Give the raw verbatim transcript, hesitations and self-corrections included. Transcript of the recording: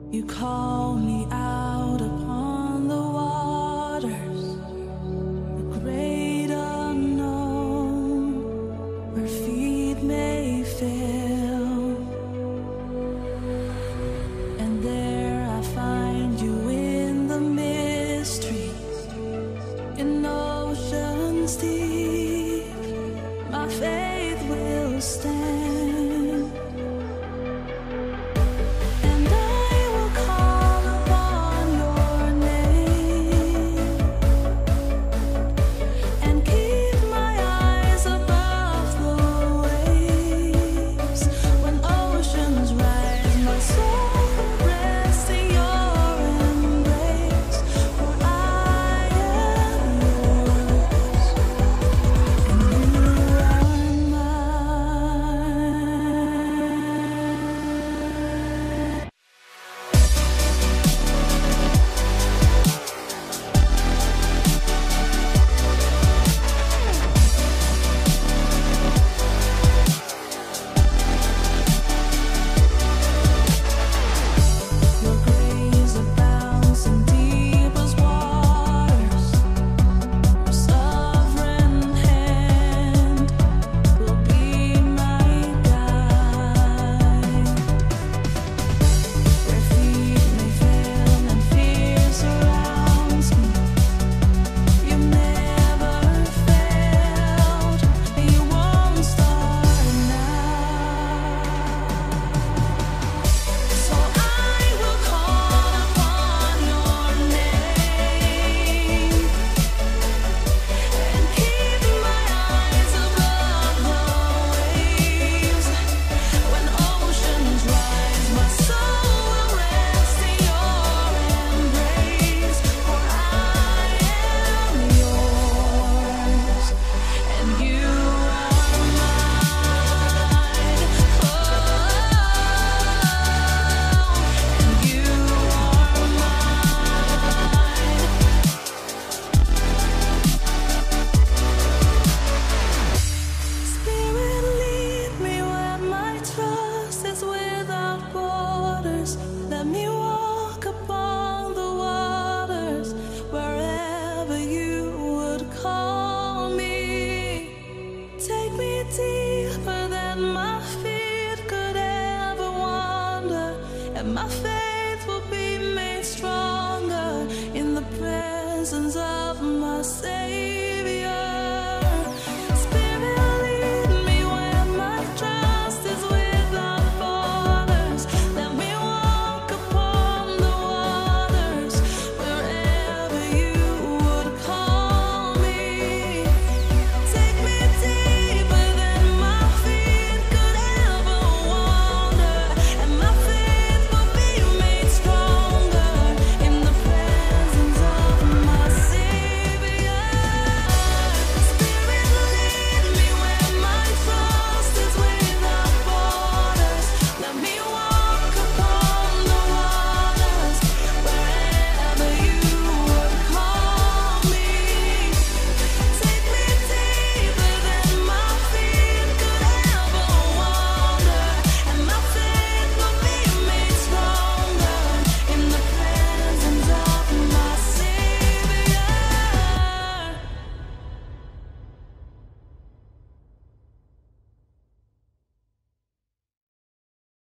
You call me out upon the waters, the great unknown, where feet may fail. And there I find you in the mystery, in oceans deep. My faith will stand. And my faith will be made stronger in the presence of my Savior.